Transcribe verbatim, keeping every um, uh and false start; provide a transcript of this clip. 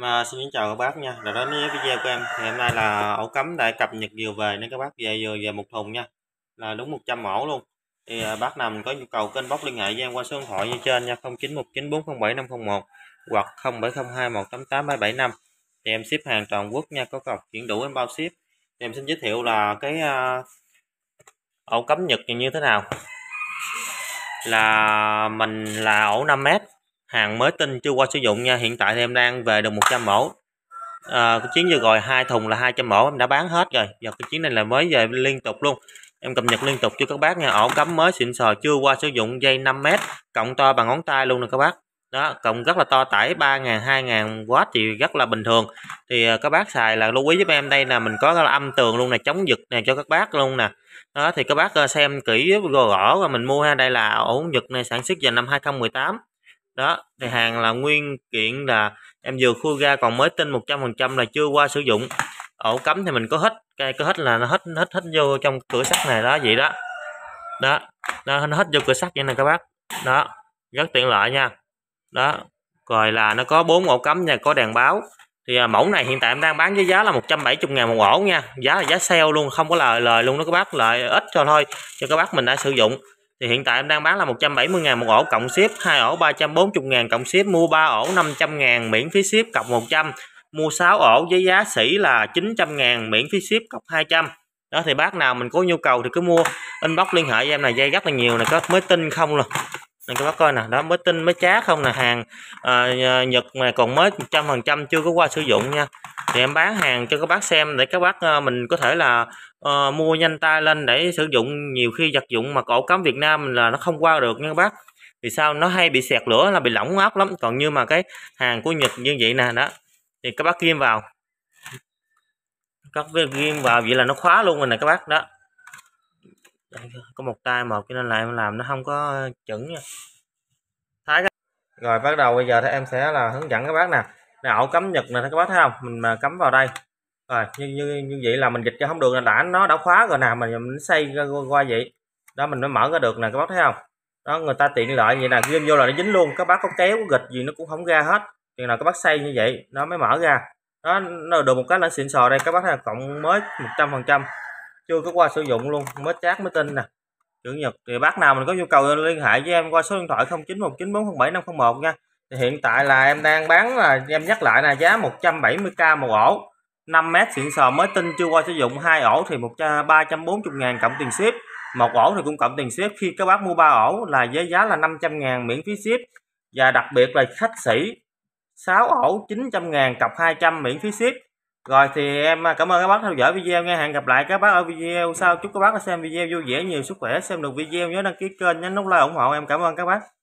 Mà xin chào các bác nha, là đến với video của em thì hôm nay là ổ cắm đã cập nhật vừa về nên các bác về vừa về một thùng nha, là đúng một trăm ổ luôn. Thì à, bác nào mình có nhu cầu kênh bóc liên hệ với em qua số điện thoại như trên nha, không chín một chín bốn không bảy năm không một hoặc không bảy không hai một tám tám bảy bảy năm. Thì em ship hàng toàn quốc nha, có cọc chuyển đủ em bao ship. Thì em xin giới thiệu là cái uh, ổ cắm Nhật như thế nào. Là mình là ổ năm mét, hàng mới tinh chưa qua sử dụng nha. Hiện tại thì em đang về được một trăm ổ. À, cái chuyến vừa rồi hai thùng là hai trăm ổ em đã bán hết rồi. Giờ cái chuyến này là mới về liên tục luôn, em cập nhật liên tục cho các bác nha. Ổ cắm mới xịn sò chưa qua sử dụng, dây năm mét, cộng to bằng ngón tay luôn nè các bác. Đó, cộng rất là to, tải ba ngàn hai ngàn W thì rất là bình thường. Thì các bác xài là lưu ý giúp em, đây là mình có cái âm tường luôn nè, chống giật nè cho các bác luôn nè. Đó thì các bác xem kỹ rồi rõ rồi mình mua ha. Đây là ổ giật này sản xuất vào năm hai không một tám. Đó thì hàng là nguyên kiện, là em vừa khui ra còn mới tinh một trăm phần trăm, là chưa qua sử dụng. Ổ cắm thì mình có hết, cái có hết là nó hết hết hết vô trong cửa sắt này đó, vậy đó. Đó, nó hết vô cửa sắt vậy nè các bác. Đó, rất tiện lợi nha. Đó, rồi là nó có bốn ổ cắm nha, có đèn báo. Thì à, mẫu này hiện tại em đang bán với giá là một trăm bảy mươi ngàn một ổ nha, giá là giá sale luôn, không có lời lời luôn đó các bác, lợi ít cho thôi cho các bác mình đã sử dụng. Thì hiện tại em đang bán là một trăm bảy mươi ngàn một ổ cộng ship, hai ổ ba trăm bốn mươi ngàn cộng ship, mua ba ổ năm trăm ngàn miễn phí ship cộng một trăm, mua sáu ổ với giá sỉ là chín trăm ngàn miễn phí ship cộng hai trăm. Đó thì bác nào mình có nhu cầu thì cứ mua inbox liên hệ với em, này dây rất là nhiều này, có mới tinh không luôn này các bác coi nè, đó mới tinh mới chát không nè, hàng à, Nhật này còn mới một trăm phần trăm chưa có qua sử dụng nha. Thì em bán hàng cho các bác xem để các bác uh, mình có thể là uh, mua nhanh tay lên để sử dụng. Nhiều khi vật dụng mà ổ cắm Việt Nam là nó không qua được nha các bác, vì sao nó hay bị xẹt lửa, là bị lỏng áp lắm. Còn như mà cái hàng của Nhật như vậy nè, đó thì các bác ghim vào, các bác ghim vào vậy là nó khóa luôn rồi nè các bác. Đó, đây, có một tay một cho nên là em làm nó không có chuẩn nha. Thái rồi bắt đầu bây giờ thì em sẽ là hướng dẫn các bác nè. Này, ổ cắm Nhật nè các bác thấy không, mình mà cắm vào đây rồi như như như vậy là mình dịch cho không được, là đã nó đã khóa rồi nè, mình mình xây ra qua vậy đó, mình mới mở ra được nè các bác thấy không. Đó, người ta tiện lợi vậy nè, ghim vô là nó dính luôn, các bác có kéo có gịch gì nó cũng không ra hết. Chừng nào các bác xây như vậy nó mới mở ra. Đó, nó được một cái là xịn sò đây các bác thấy là cộng mới một trăm phần trăm chưa có qua sử dụng luôn, mới chát mới tinh nè, chữ Nhật. Thì bác nào mình có nhu cầu liên hệ với em qua số điện thoại không chín một chín bốn không bảy năm không một nha. Thì hiện tại là em đang bán, là em nhắc lại là giá một trăm bảy mươi k một ổ, năm mét xịn sò mới tinh chưa qua sử dụng, hai ổ thì một ba trăm bốn mươi ngàn cộng tiền ship, một ổ thì cũng cộng tiền ship. Khi các bác mua ba ổ là với giá là năm trăm ngàn miễn phí ship, và đặc biệt là khách sỉ sáu ổ chín trăm ngàn cọc hai trăm miễn phí ship. Rồi thì em cảm ơn các bác theo dõi video nha. Hẹn gặp lại các bác ở video sau. Chúc các bác xem video vui vẻ, nhiều sức khỏe. Xem được video nhớ đăng ký kênh, nhấn nút like ủng hộ em. Cảm ơn các bác.